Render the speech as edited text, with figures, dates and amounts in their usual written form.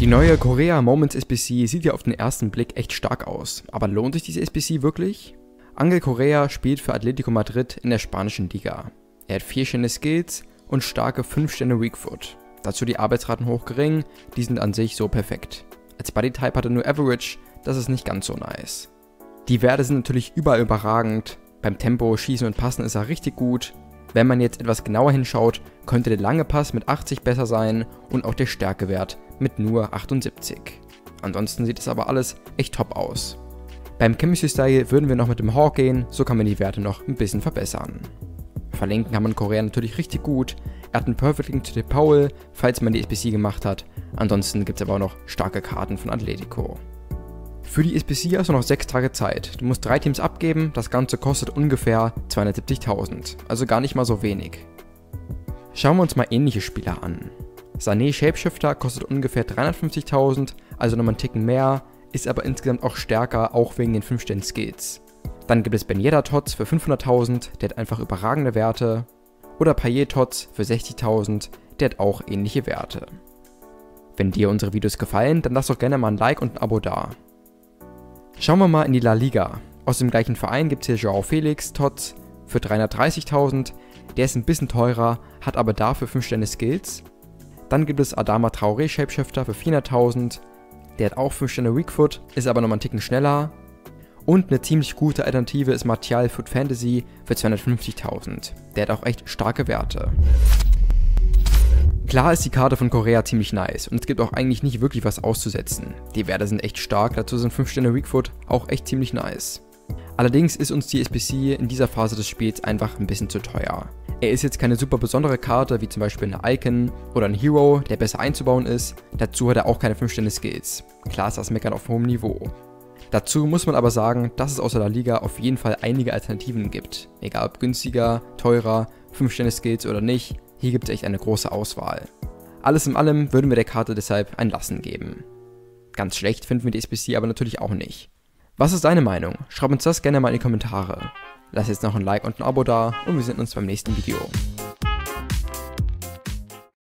Die neue Korea Moments SBC sieht ja auf den ersten Blick echt stark aus, aber lohnt sich diese SBC wirklich? Angel Correa spielt für Atletico Madrid in der spanischen Liga. Er hat 4 Sterne Skills und starke 5 Sterne Weakfoot. Dazu die Arbeitsraten hoch gering, die sind an sich so perfekt. Als Bodytype hat er nur Average, das ist nicht ganz so nice. Die Werte sind natürlich überall überragend, beim Tempo, Schießen und Passen ist er richtig gut. Wenn man jetzt etwas genauer hinschaut, könnte der lange Pass mit 80 besser sein und auch der Stärkewert mit nur 78. Ansonsten sieht es aber alles echt top aus. Beim Chemistry Style würden wir noch mit dem Hawk gehen, so kann man die Werte noch ein bisschen verbessern. Verlinken kann man Correa natürlich richtig gut, er hat einen Perfect Link zu DePaul, falls man die SBC gemacht hat, ansonsten gibt es aber auch noch starke Karten von Atletico. Für die SBC hast du noch 6 Tage Zeit, du musst 3 Teams abgeben, das Ganze kostet ungefähr 270.000, also gar nicht mal so wenig. Schauen wir uns mal ähnliche Spieler an. Sané Shapeshifter kostet ungefähr 350.000, also nochmal einen Ticken mehr, ist aber insgesamt auch stärker, auch wegen den 5 Sterne Skills. Dann gibt es Ben Yedder Tots für 500.000, der hat einfach überragende Werte. Oder Payet Tots für 60.000, der hat auch ähnliche Werte. Wenn dir unsere Videos gefallen, dann lass doch gerne mal ein Like und ein Abo da. Schauen wir mal in die La Liga. Aus dem gleichen Verein gibt es hier Joao Felix Tots für 330.000, der ist ein bisschen teurer, hat aber dafür 5 Sterne Skills. Dann gibt es Adama Traoré Shapeshifter für 400.000, der hat auch 5 Sterne Weakfoot, ist aber nochmal einen Ticken schneller. Und eine ziemlich gute Alternative ist Martial Foot Fantasy für 250.000, der hat auch echt starke Werte. Klar ist die Karte von Correa ziemlich nice und es gibt auch eigentlich nicht wirklich was auszusetzen. Die Werte sind echt stark, dazu sind 5 Sterne Weakfoot auch echt ziemlich nice. Allerdings ist uns die SBC in dieser Phase des Spiels einfach ein bisschen zu teuer. Er ist jetzt keine super besondere Karte, wie zum Beispiel eine Icon oder ein Hero, der besser einzubauen ist. Dazu hat er auch keine 5 Sterne Skills. Klar ist das Meckern auf hohem Niveau. Dazu muss man aber sagen, dass es außer der Liga auf jeden Fall einige Alternativen gibt. Egal ob günstiger, teurer, 5 Sterne Skills oder nicht, hier gibt es echt eine große Auswahl. Alles in allem würden wir der Karte deshalb ein Lassen geben. Ganz schlecht finden wir die SBC aber natürlich auch nicht. Was ist deine Meinung? Schreib uns das gerne mal in die Kommentare. Lass jetzt noch ein Like und ein Abo da und wir sehen uns beim nächsten Video.